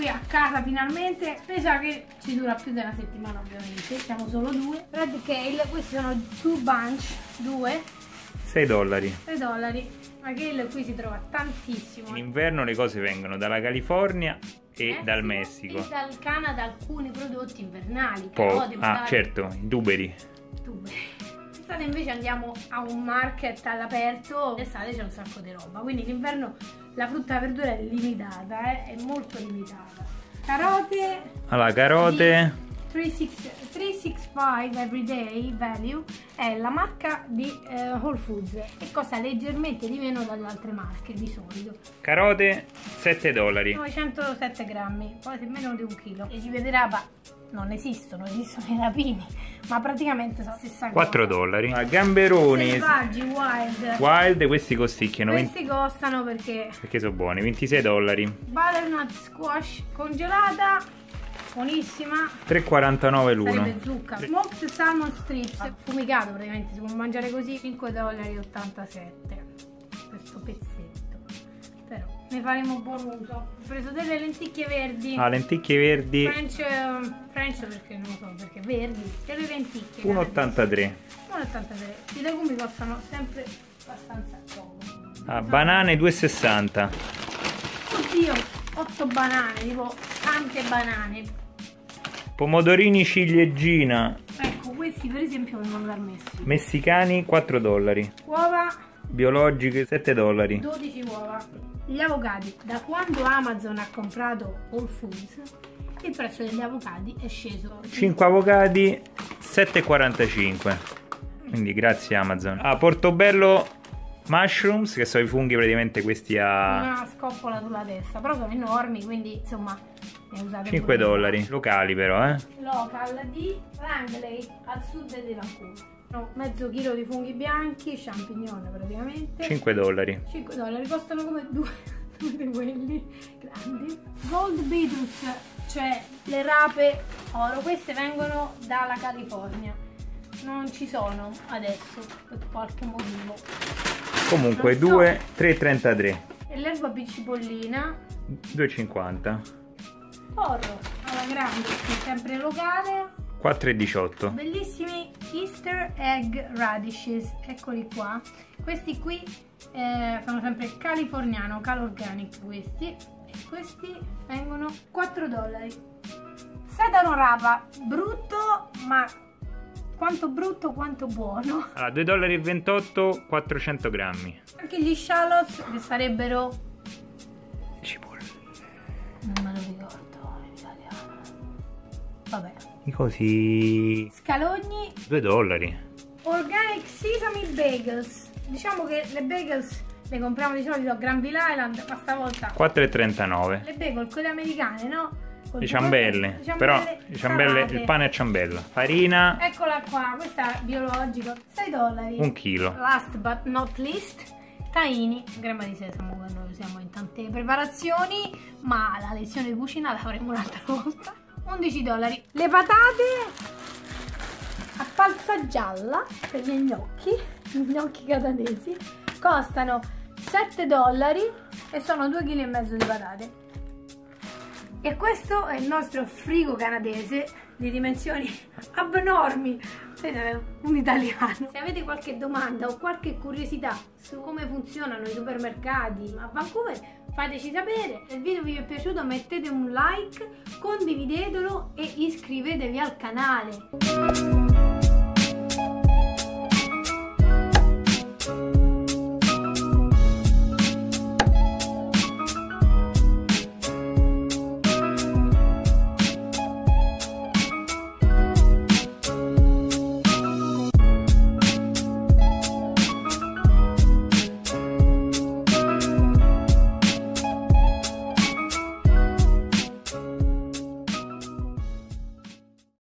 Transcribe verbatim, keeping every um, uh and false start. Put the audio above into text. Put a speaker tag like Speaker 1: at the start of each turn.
Speaker 1: a casa finalmente. Pensa che ci dura più di una settimana ovviamente, siamo solo due. Red Kale, questi sono two bunch, due.
Speaker 2: sei dollari.
Speaker 1: sei dollari. Ma Kale qui si trova tantissimo.
Speaker 2: In inverno le cose vengono dalla California e Messico, dal Messico.
Speaker 1: E dal Canada alcuni prodotti invernali.
Speaker 2: Po ah, certo, i tuberi.
Speaker 1: Tuberi. L'estate invece andiamo a un market all'aperto, l'estate c'è un sacco di roba, quindi l'inverno la frutta e la verdura è limitata, eh? È molto limitata. Carote.
Speaker 2: Allora, carote.
Speaker 1: trecentosessantacinque Everyday Value è la marca di uh, Whole Foods e costa leggermente di meno dalle altre marche di solito.
Speaker 2: Carote sette dollari.
Speaker 1: novecentosette grammi, quasi meno di un chilo. E ci vedrà, ma non esistono, esistono i rapini, ma praticamente sono stessa
Speaker 2: quattro dollari. Ah, gamberoni
Speaker 1: selvaggi wild.
Speaker 2: Wild, questi costicchiano.
Speaker 1: Questi costano perché
Speaker 2: perché sono buoni, ventisei dollari.
Speaker 1: Butternut squash congelata, buonissima,
Speaker 2: tre e quarantanove l'uno.
Speaker 1: Sarebbe zucca. Smoked salmon strips, fumicato praticamente, si può mangiare così, cinque dollari e ottantasette questo pezzetto, però ne faremo buon uso. Ho preso delle lenticchie verdi.
Speaker 2: Ah, lenticchie verdi.
Speaker 1: French, French perché non lo so, perché verdi. Delle lenticchie.
Speaker 2: uno e ottantatré.
Speaker 1: uno e ottantatré. I legumi costano sempre abbastanza poco.
Speaker 2: Ah, banane due e sessanta.
Speaker 1: Oddio, otto banane, tipo tante banane.
Speaker 2: Pomodorini ciliegina.
Speaker 1: Ecco, questi per esempio vengono dal Messico.
Speaker 2: Messicani quattro dollari.
Speaker 1: Uova
Speaker 2: biologiche sette dollari.
Speaker 1: dodici uova. Gli avocadi, da quando Amazon ha comprato Whole Foods, il prezzo degli avocadi è sceso.
Speaker 2: cinque avocadi sette e quarantacinque. Quindi grazie Amazon. Ah, Portobello mushrooms, che sono i funghi praticamente questi a
Speaker 1: una scoppola sulla testa, però sono enormi, quindi insomma ne usate
Speaker 2: cinque dollari. Locali però, eh.
Speaker 1: Local di Langley, al sud di Vancouver. No, mezzo chilo di funghi bianchi, champignon praticamente.
Speaker 2: cinque dollari.
Speaker 1: cinque dollari, costano come due, due di quelli grandi. Gold beetroots, cioè le rape oro, queste vengono dalla California. Non ci sono adesso per qualche motivo.
Speaker 2: Comunque so. due, tre e trentatré.
Speaker 1: E l'erba cipollina
Speaker 2: due e cinquanta.
Speaker 1: Porro alla grande, sempre locale.
Speaker 2: quattro e diciotto.
Speaker 1: Bellissimi Easter egg radishes, eccoli qua. Questi qui eh, sono sempre californiano, cal organic questi. E questi vengono quattro dollari. Sedano rapa, brutto, ma quanto brutto quanto buono.
Speaker 2: Allora, due dollari e ventotto, quattrocento grammi.
Speaker 1: Anche gli shallots, che sarebbero
Speaker 2: cipolle.
Speaker 1: Non me lo ricordo in italiano. Vabbè.
Speaker 2: I cosi.
Speaker 1: Scalogni.
Speaker 2: due dollari.
Speaker 1: Organic sesame bagels. Diciamo che le bagels le compriamo di solito a Granville Island, ma stavolta
Speaker 2: quattro e trentanove.
Speaker 1: le bagel, quelle americane, no?
Speaker 2: Le ciambelle, le ciambelle, però le ciambelle, il pane a ciambella. Farina.
Speaker 1: Eccola qua, questa è biologica, sei dollari.
Speaker 2: Un chilo.
Speaker 1: Last but not least, tahini, crema di sesamo, che noi usiamo in tante preparazioni, ma la lezione di cucina la faremo un'altra volta. undici dollari. Le patate a palza gialla per gli gnocchi, gli gnocchi canadesi, costano sette dollari e sono due virgola cinque chili di patate. E questo è il nostro frigo canadese di dimensioni abnormi. Siete un italiano. Se avete qualche domanda o qualche curiosità su come funzionano i supermercati a Vancouver, fateci sapere. Se il video vi è piaciuto mettete un like, condividetelo e iscrivetevi al canale.